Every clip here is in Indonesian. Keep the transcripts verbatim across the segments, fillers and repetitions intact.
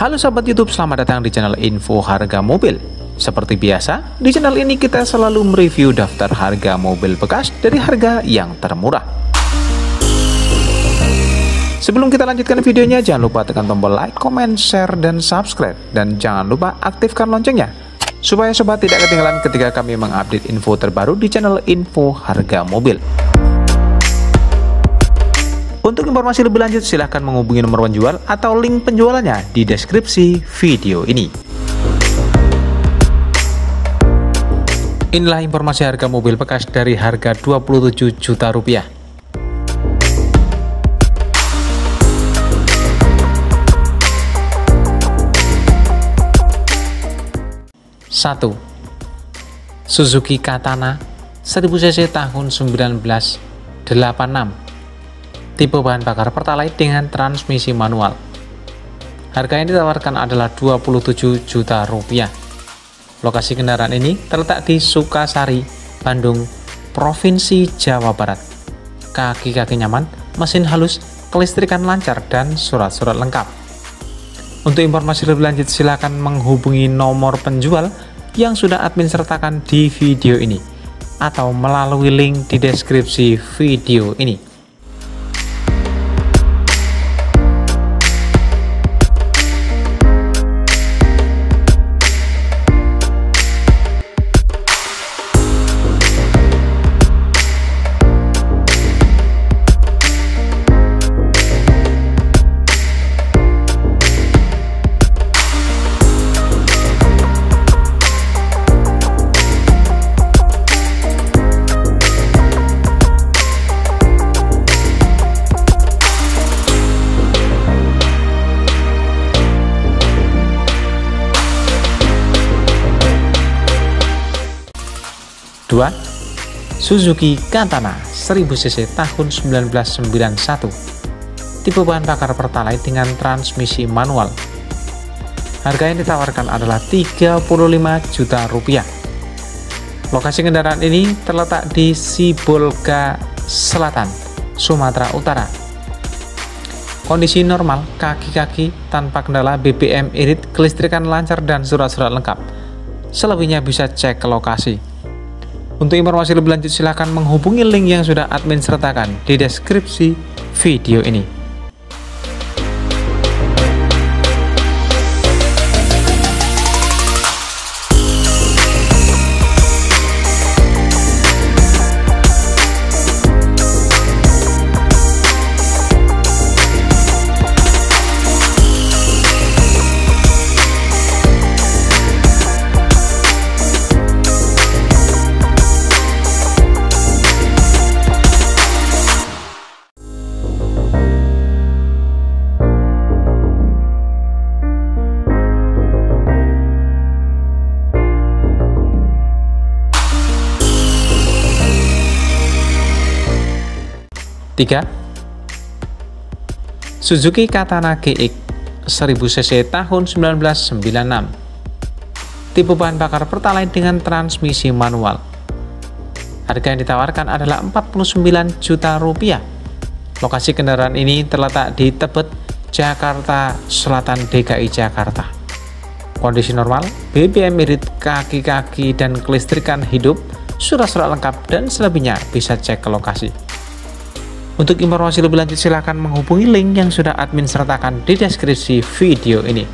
Halo sahabat YouTube, selamat datang di channel Info Harga Mobil. Seperti biasa, di channel ini kita selalu mereview daftar harga mobil bekas dari harga yang termurah. Sebelum kita lanjutkan videonya, jangan lupa tekan tombol like, comment, share, dan subscribe. Dan jangan lupa aktifkan loncengnya, supaya sobat tidak ketinggalan ketika kami mengupdate info terbaru di channel Info Harga Mobil. Untuk informasi lebih lanjut, silahkan menghubungi nomor penjual atau link penjualannya di deskripsi video ini. Inilah informasi harga mobil bekas dari harga dua puluh tujuh juta rupiah. satu. Suzuki Katana seribu cc tahun seribu sembilan ratus delapan puluh enam. Tipe bahan bakar Pertalite dengan transmisi manual. Harga yang ditawarkan adalah dua puluh tujuh juta rupiah. Lokasi kendaraan ini terletak di Sukasari, Bandung, Provinsi Jawa Barat. Kaki-kaki nyaman, mesin halus, kelistrikan lancar, dan surat-surat lengkap. Untuk informasi lebih lanjut, silakan menghubungi nomor penjual yang sudah admin sertakan di video ini atau melalui link di deskripsi video ini. dua. Suzuki Katana seribu cc tahun seribu sembilan ratus sembilan puluh satu. Tipe bahan bakar Pertalite dengan transmisi manual. Harga yang ditawarkan adalah tiga puluh lima juta rupiah. Lokasi kendaraan ini terletak di Sibolga Selatan, Sumatera Utara. Kondisi normal, kaki-kaki tanpa kendala, B B M irit, kelistrikan lancar, dan surat-surat lengkap. Selebihnya bisa cek ke lokasi. Untuk informasi lebih lanjut, silahkan menghubungi link yang sudah admin sertakan di deskripsi video ini. tiga. Suzuki Katana G X seribu cc tahun seribu sembilan ratus sembilan puluh enam. Tipe bahan bakar Pertalite dengan transmisi manual. Harga yang ditawarkan adalah empat puluh sembilan juta rupiah. Lokasi kendaraan ini terletak di Tebet, Jakarta Selatan, D K I Jakarta. Kondisi normal, B B M irit, kaki-kaki dan kelistrikan hidup, surat-surat lengkap, dan selebihnya bisa cek ke lokasi. Untuk informasi lebih lanjut, silahkan menghubungi link yang sudah admin sertakan di deskripsi video ini.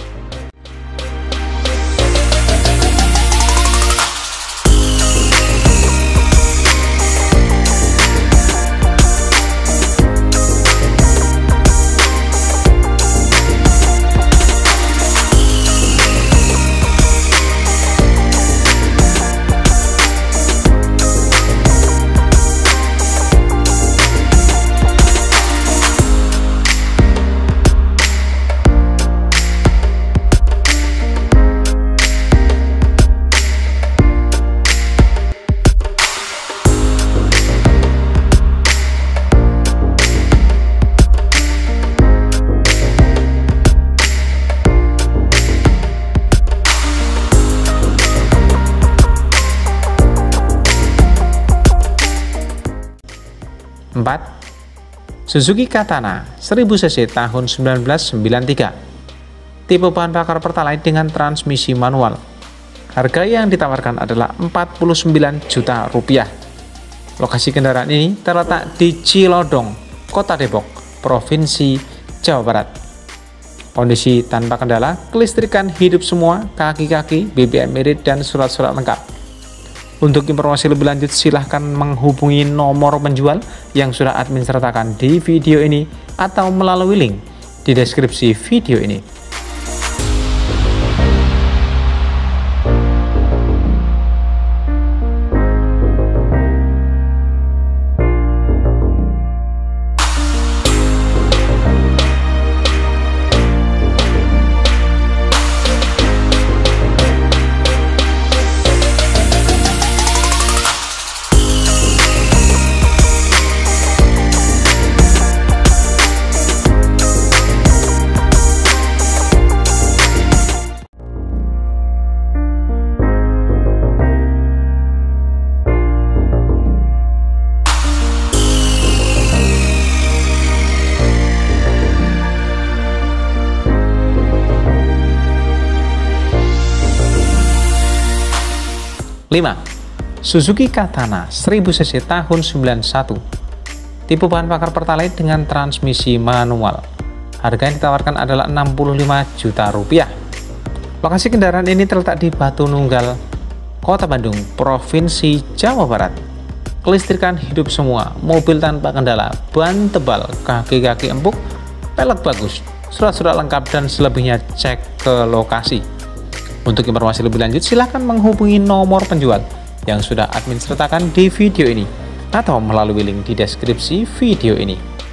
empat. Suzuki Katana seribu cc tahun seribu sembilan ratus sembilan puluh tiga. tipe bahan bakar Pertalite dengan transmisi manual. Harga yang ditawarkan adalah empat puluh sembilan juta rupiah. Lokasi kendaraan ini terletak di Cilodong, Kota Depok, Provinsi Jawa Barat. Kondisi tanpa kendala, kelistrikan hidup semua, kaki-kaki, B B M irit, dan surat-surat lengkap. Untuk informasi lebih lanjut silahkan menghubungi nomor penjual yang sudah admin sertakan di video ini atau melalui link di deskripsi video ini. lima. Suzuki Katana seribu cc tahun sembilan puluh satu. Tipe bahan bakar Pertalite dengan transmisi manual. Harga yang ditawarkan adalah enam puluh lima juta rupiah. Lokasi kendaraan ini terletak di Batu Nunggal, Kota Bandung, Provinsi Jawa Barat. Kelistrikan hidup semua, mobil tanpa kendala, ban tebal, kaki-kaki empuk, pelek bagus, surat-surat lengkap, dan selebihnya cek ke lokasi. Untuk informasi lebih lanjut silahkan menghubungi nomor penjual yang sudah admin sertakan di video ini atau melalui link di deskripsi video ini.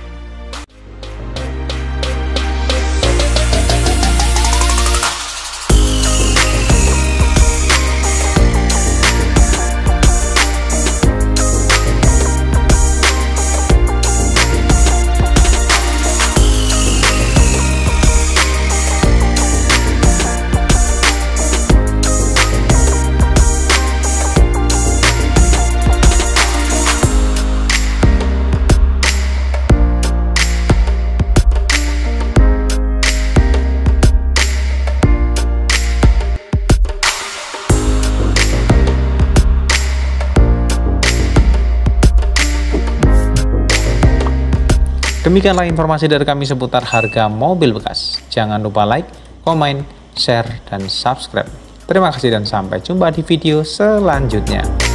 Demikianlah informasi dari kami seputar harga mobil bekas. Jangan lupa like, komen, share, dan subscribe. Terima kasih dan sampai jumpa di video selanjutnya.